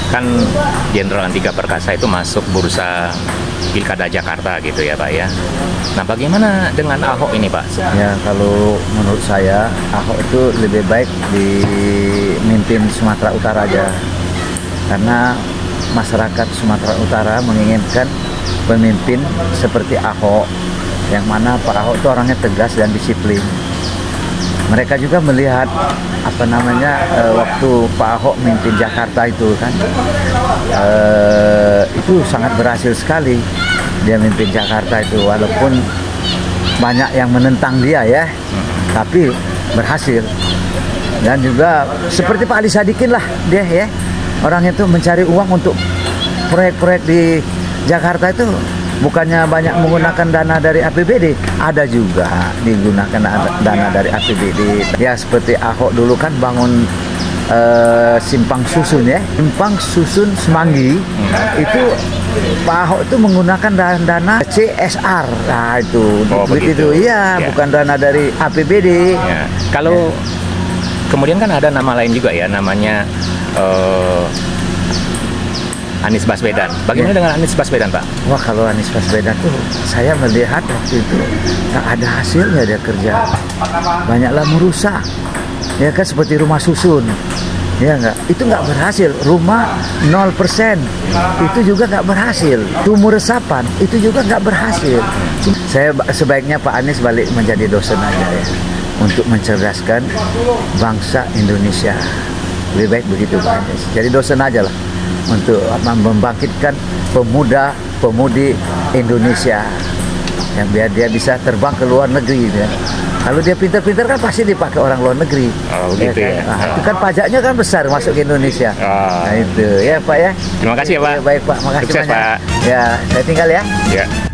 kan Jenderal Andika Perkasa itu masuk bursa Pilkada Jakarta gitu ya Pak ya. Nah bagaimana dengan Ahok ini Pak? Ya kalau menurut saya Ahok itu lebih baik memimpin Sumatera Utara aja. Karena masyarakat Sumatera Utara menginginkan pemimpin seperti Ahok, yang mana Pak Ahok itu orangnya tegas dan disiplin. Mereka juga melihat waktu Pak Ahok memimpin Jakarta itu kan itu sangat berhasil sekali dia memimpin Jakarta itu, walaupun banyak yang menentang dia ya, tapi berhasil. Dan juga seperti Pak Ali Sadikin lah dia ya, orang itu mencari uang untuk proyek-proyek di Jakarta itu bukannya banyak menggunakan dana dari APBD, ada juga digunakan dana dari APBD. Ya seperti Ahok dulu kan bangun Simpang Susun ya, Simpang Susun Semanggi itu Pak Ahok itu menggunakan dana CSR. Nah itu begitu ya, bukan dana dari APBD. Ya. Kalau kemudian kan ada nama lain juga ya, namanya Anies Baswedan. Bagaimana dengan Anies Baswedan, Pak? Wah, kalau Anies Baswedan tuh saya melihat waktu itu nggak ada hasilnya dia kerja. Banyaklah merusak. Ya kan seperti rumah susun. Ya enggak, itu nggak berhasil. Rumah 0%, itu juga nggak berhasil. Sumur resapan, itu juga nggak berhasil. Saya sebaiknya Pak Anies balik menjadi dosen aja ya, untuk mencerdaskan bangsa Indonesia. Lebih baik begitu Pak Anies. Jadi dosen aja lah, untuk membangkitkan pemuda-pemudi Indonesia, yang biar dia bisa terbang ke luar negeri ya. Kalau dia pintar-pintar kan pasti dipakai orang luar negeri. Oh begitu ya. Nah, itu kan pajaknya kan besar masuk ke Indonesia. Nah itu ya Pak ya. Terima kasih ya Pak. Ya, baik Pak, makasih Sukses, banyak. Pak. Ya, saya tinggal ya. Ya.